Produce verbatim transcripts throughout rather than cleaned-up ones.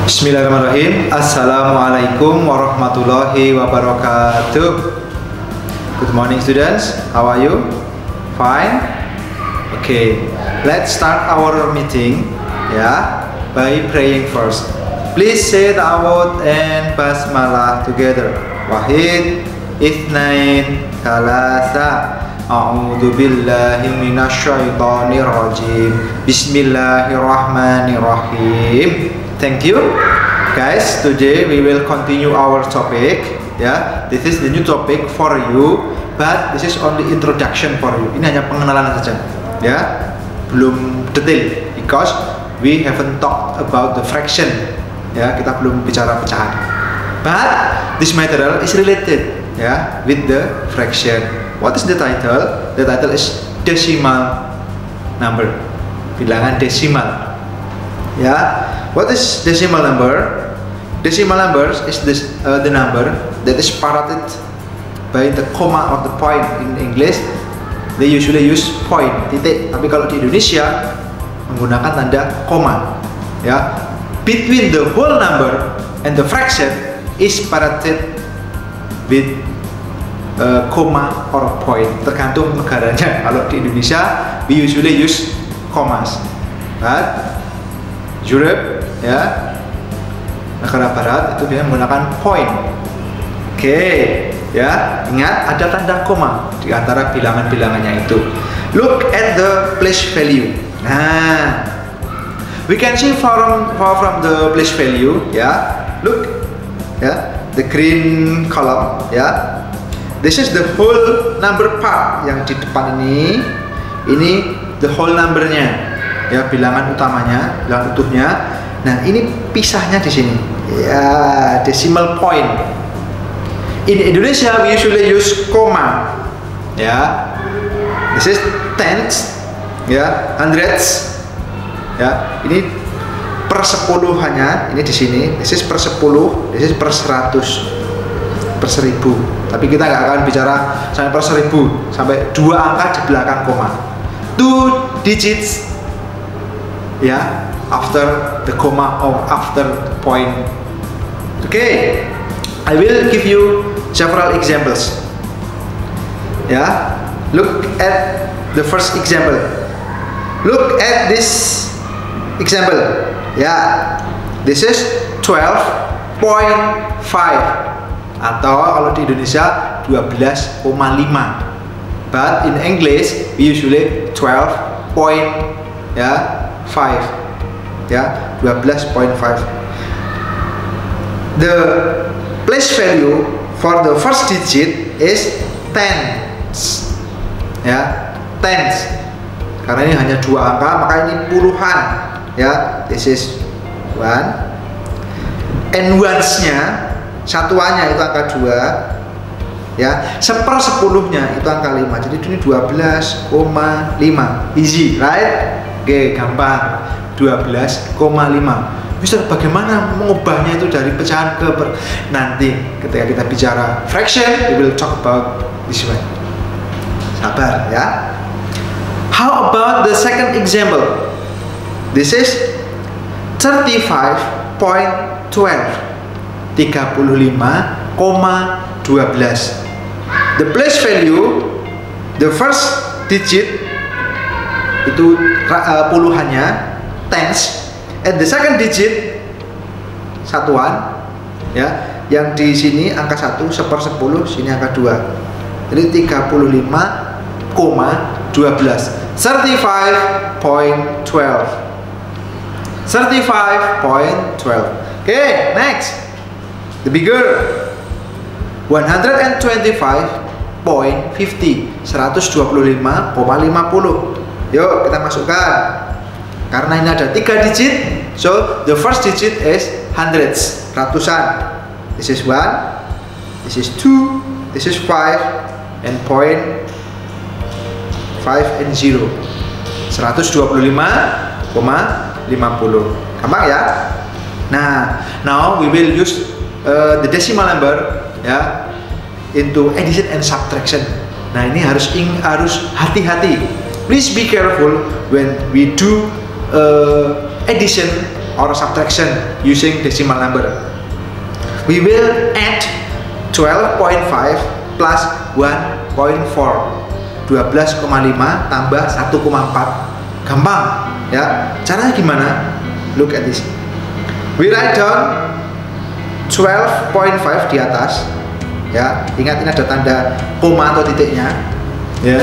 Bismillahirrahmanirrahim. Assalamualaikum warahmatullahi wabarakatuh. Good morning students, how are you? Fine? Okay, let's start our meeting ya, by praying first. Please say ta'awud and basmalah together. Wahid, ithnain, thalatha. A'udzu billahi minasyaitonir rajim. Bismillahirrahmanirrahim. Thank you guys. Today we will continue our topic. Ya, this is the new topic for you, but this is only introduction for you. Ini hanya pengenalan saja. Ya, belum detail because we haven't talked about the fraction. Ya, kita belum bicara pecahan. But this material is related ya with the fraction. What is the title? The title is decimal number. Bilangan desimal. Ya, what is decimal number? Decimal numbers is this uh, the number that is separated by the comma or the point. In English, they usually use point, titik. Tapi kalau di Indonesia menggunakan tanda koma. Ya, between the whole number and the fraction is separated with uh, comma or point. Tergantung negaranya. Kalau di Indonesia, we usually use commas. But Europe, ya, negara barat itu dia menggunakan point. Oke, okay, ya, ingat ada tanda koma di antara bilangan-bilangannya itu. Look at the place value. Nah, we can see from from the place value, ya. Look, ya, the green column, ya. This is the whole number part yang di depan ini. Ini the whole numbernya. Ya, bilangan utamanya, bilangan utuhnya. Nah, ini pisahnya di sini. Ya, decimal point. In Indonesia we usually use koma. Ya. This is tens, ya, hundreds. Ya, ini per sepuluhannya, ini di sini. This is per sepuluh, this is per seratus, per seribu. Tapi kita nggak akan bicara sampai per seribu, sampai dua angka di belakang koma. Two digits. Ya, after the comma or after the point. Okay, I will give you several examples. Ya, look at the first example. Look at this example. Ya, this is twelve point five atau kalau di Indonesia dua belas koma lima. But in English we usually twelve point ya five, ya, dua belas koma lima. The place value for the first digit is tens, ya, tens. Karena ini hanya dua angka, maka ini puluhan, ya. This is one, and ones-nya, satuannya itu angka dua, ya. Seper sepuluhnya itu angka lima. Jadi ini dua belas koma lima. Easy, right? Oke, gampang. dua belas koma lima. Mister, bagaimana mengubahnya itu dari pecahan ke per... Nanti ketika kita bicara fraction, we will talk about this one. Sabar ya. How about the second example? This is thirty-five point one two. tiga puluh lima koma dua belas. The place value, the first digit itu uh, puluhannya, tens, and the second digit satuan, ya, yang di sini angka satu seper sepuluh, sini angka dua. Jadi tiga puluh lima koma dua belas. thirty-five point one two. thirty-five point one two. Okay, next. The bigger. one hundred twenty-five point five zero. seratus dua puluh lima koma lima puluh. Yuk kita masukkan. Karena ini ada tiga digit, so the first digit is hundreds, ratusan. This is one, this is two, this is five, and point five and zero. seratus dua puluh lima koma lima puluh. Gampang ya? Nah, now we will use uh, the decimal number ya into addition and subtraction. Nah, ini harus ing harus hati-hati. Please be careful when we do uh, addition or subtraction using decimal number. We will add twelve point five plus one point four. dua belas koma lima tambah satu koma empat. Gampang ya. Caranya gimana? Look at this. We write down twelve point five di atas. Ya, ingat ini ada tanda koma atau titiknya. Ya.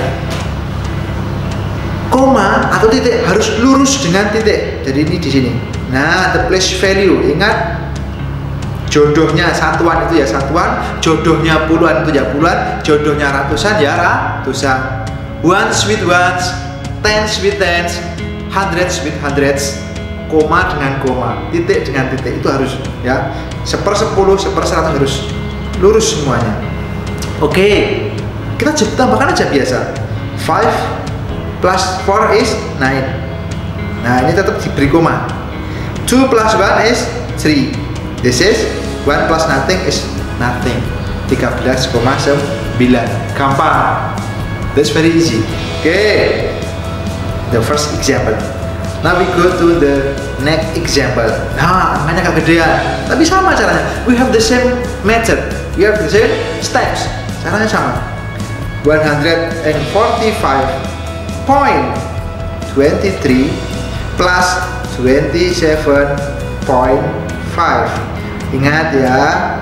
Koma atau titik harus lurus dengan titik. Jadi ini di sini. Nah, the place value. Ingat jodohnya satuan itu ya satuan, jodohnya puluhan itu ya puluhan, jodohnya ratusan ya ratusan. Ones with ones, tens with tens, hundreds with hundreds, koma dengan koma, titik dengan titik itu harus ya seper sepuluh, seper seratus harus lurus semuanya. Oke, kita tambahkan aja biasa. Five plus four is nine. Nah ini tetap diberi koma. Two plus one is three. This is one plus nothing is nothing. tiga belas koma sembilan. Gampang. That's very easy. Okay. The first example. Now we go to the next example. Nah, angkanya agak gedean, tapi sama caranya. We have the same method. We have the same steps. Caranya sama. one hundred forty-five point two three plus twenty-seven point five. Ingat ya,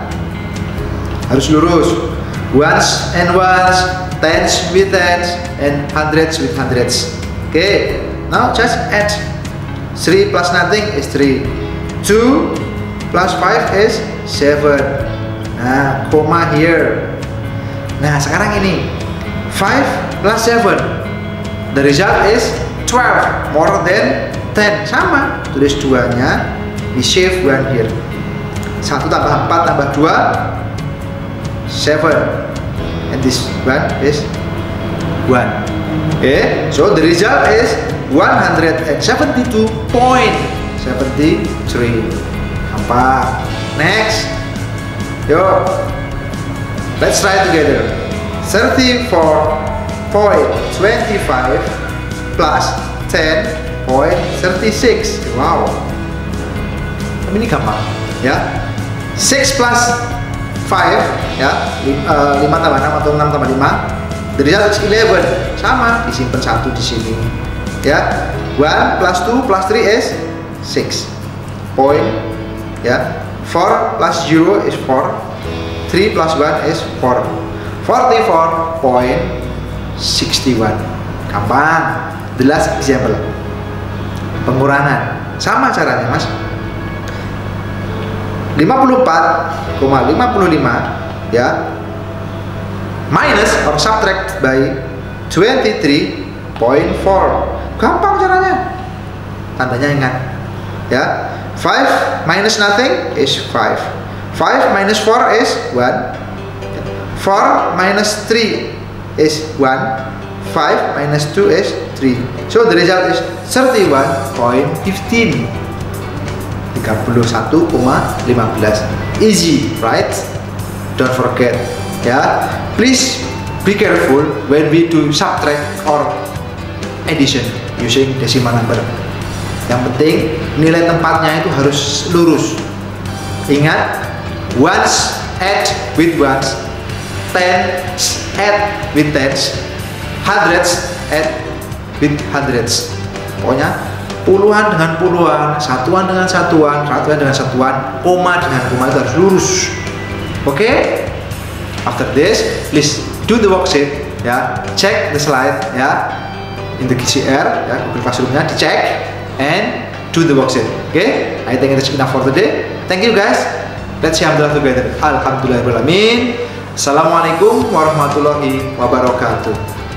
harus lurus. Ones and ones, tens with tens, and hundreds with hundreds. Okay, now just add. Three plus nothing is three. Two plus five is seven. Nah, koma here. Nah, sekarang ini five plus seven. The result is twelve, more than ten. Sama, tulis duanya, di save one here. Satu tambah empat tambah dua, seven, and this one is one. Okay, so the result is one hundred seventy-two point seven three. Apa? Next, yo, let's try together. thirty-four point two five plus ten point three six. Wow, ini gampang ya. Six plus five ya, lima tambah enam atau enam tambah lima. The result is eleven. Sama, disimpan satu di sini ya. One plus two plus three is six. Point ya. Four plus zero is four. Three plus one is four. Forty-four point six one. Gampang. The last example. Pengurangan. Sama caranya, Mas. lima puluh empat koma lima lima ya, minus or subtract by twenty-three point four. Gampang caranya. Tandanya ingat ya. Five minus nothing is five. Five minus four is one. Four minus three is one. Five minus two is three. So the result is thirty-one point one five. tiga puluh satu koma lima belas. Easy, right? Don't forget ya. Please be careful when we do subtract or addition using decimal number. Yang penting nilai tempatnya itu harus lurus. Ingat, ones add with ones, tens add with tens, hundreds add with hundreds. Pokoknya puluhan dengan puluhan, satuan dengan satuan, satuan dengan satuan, koma dengan koma itu harus lurus. Oke? Okay? After this, please do the worksheet ya, check the slide ya, in the G C R ya, Google Classroom-nya dicek and do the worksheet. Oke? Okay? I think it is enough for today. Thank you guys. Let's say alhamdulillah together. Alhamdulillahirabbil alamin. Assalamualaikum warahmatullahi wabarakatuh.